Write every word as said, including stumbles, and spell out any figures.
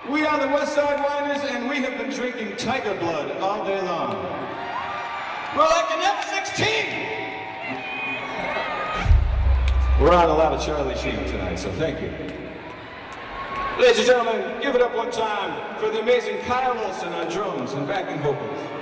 We are the West Sidewinders, and we have been drinking tiger blood all day long. We're like an F sixteen! We're on a lot of Charlie Sheen tonight, so thank you. Ladies and gentlemen, give it up one time for the amazing Kyle Olson on drums and backing vocals.